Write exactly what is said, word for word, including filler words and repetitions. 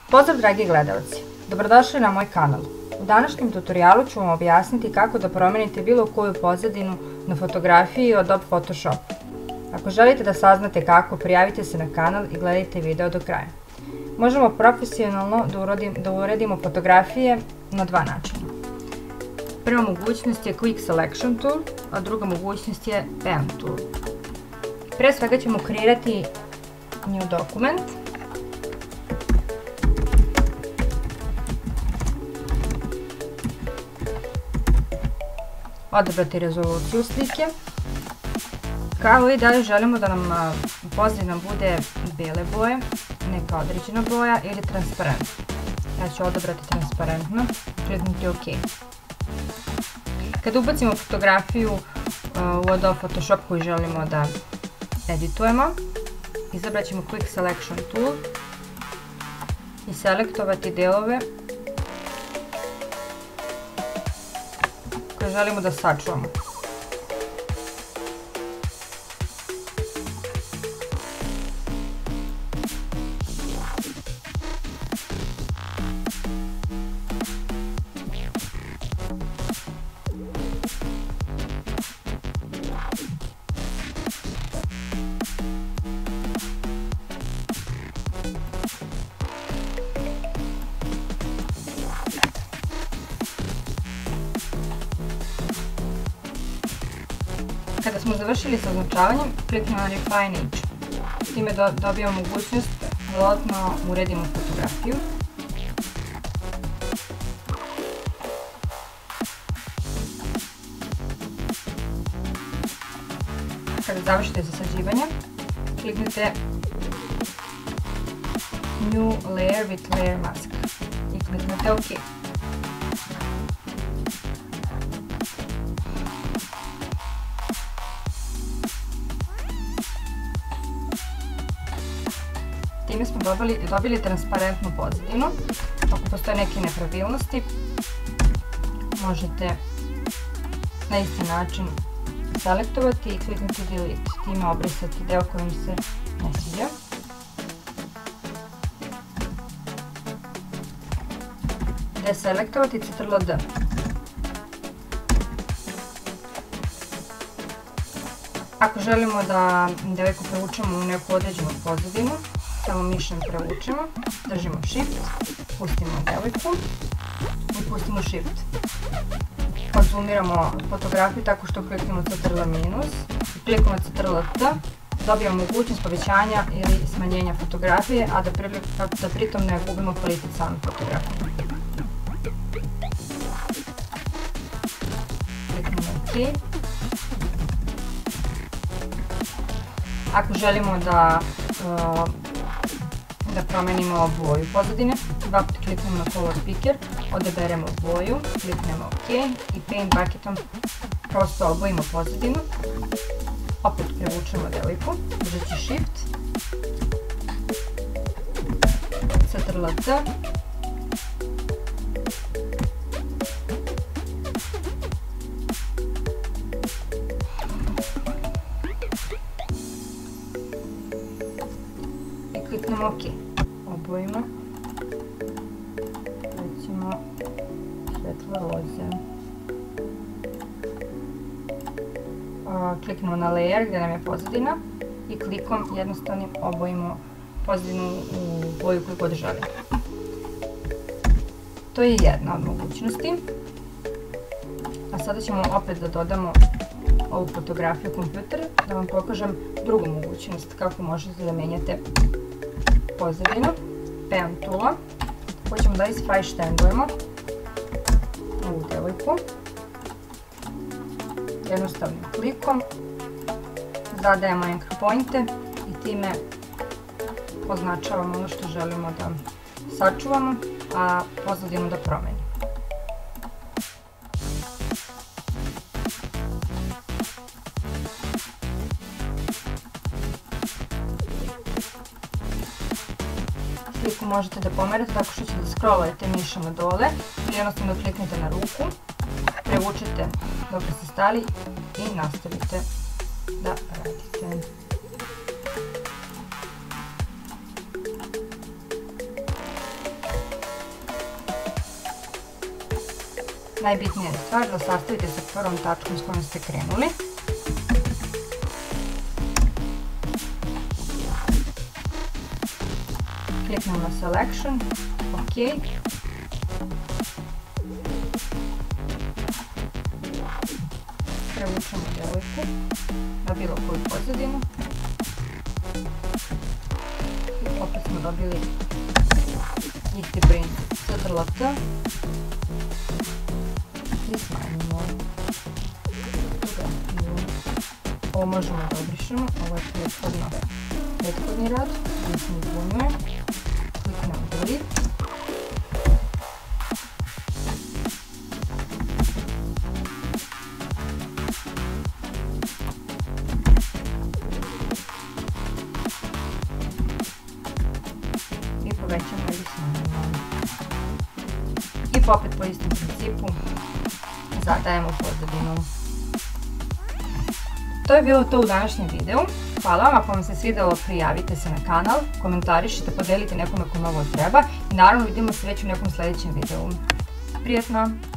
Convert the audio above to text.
Pozdrav dragi gledalci, dobrodošli na moj kanal. U današnjem tutorijalu ću vam objasniti kako da promenite bilo koju pozadinu na fotografiji u Adobe Photoshopu. Ako želite da saznate kako, prijavite se na kanal i gledajte video do kraja. Možemo profesionalno da uredimo fotografije na dva načina. Prva mogućnost je Quick Selection Tool, a druga mogućnost je Pen Tool. Pre svega ćemo kreirati new dokument. Odabrati rezoluciju slike, kao i da li želimo da nam pozadina bude bele boje, neka određena boja ili transparentna. Ja ću odabrati transparentno i kliknuti OK. Kada ubacimo fotografiju u Adobe Photoshop koju želimo da editujemo, izabrat ćemo Quick Selection Tool i selektovati delove koje želimo da sačuvamo. Kada smo završili sa označavanjem, kliknemo na Refine Edge. S time dobijamo mogućnost da dodatno uredimo fotografiju. Kada završite zasađivanje, kliknite New Layer with Layer Mask i kliknite OK. Time smo dobili transparentnu pozadinu. Ako postoje neke nepravilnosti, možete na isti način selektovati i kliknuti Delete. Time obrisati deo kojim se ne sviđa. Deselektovati Ctrl D. Ako želimo da devojku prevučemo u neku određenu pozadinu, samo mišem prevučemo, držimo Shift, pustimo devojku i pustimo Shift. Konzumiramo fotografiju tako što kliknemo Ctrl minus i kliknemo Ctrl T, dobijamo mogućnost povećanja ili smanjenja fotografije, a da pritom ne gubimo kvalitet same fotografije. Kliknemo OK. Ako želimo da da promenimo boju pozadine, dva puta kliknemo na Color Picker, odaberemo boju, kliknemo OK i Paint Bucketom prosto obojimo pozadinu. Opet prevučemo devojku, držeći Shift, Ctrl T, kliknemo OK. Obojimo. Recimo svetlo roze. Kliknemo na Layer gdje nam je pozadina i klikom jednostavnim obojimo pozadinu u boju koju god želimo. To je jedna od mogućnosti. A sada ćemo opet da dodamo ovu fotografiju kompjuteru da vam pokažem drugu mogućnost kako možete da menjate pozadinu, Pen Toola. Hoćemo da isfreištendujemo ovu devojku. Jednostavnim klikom zadajemo anchor pointe i time označavamo ono što želimo da sačuvamo, a pozadinu da promenimo. Sliku možete da pomerate tako što ćete da scrollujete mišem na dole ili jednostavno kliknete na ruku, prevučete dok ste stali i nastavite da radite. Najbitnija je stvar da sastavite sa prvom tačkom s kojom ste krenuli. Kliknemo na Selection, OK. Prevučemo devojku na bilo koju pozadinu. I opet smo dobili isti princip. Ctrl T i smanjimo fotografiju. Ovo možemo da obrišemo, ovo je prethodni rad, gdje se izbunjuje. Kliknemo Delete. I povećamo ili smanjimo. I opet po istom principu zadajemo pozadinu. To je bilo to u današnjem videu. Hvala vam, ako vam se svidjelo prijavite se na kanal, komentarišite, podelite nekome ko novo treba i naravno vidimo se već u nekom sljedećem videu. Prijetno!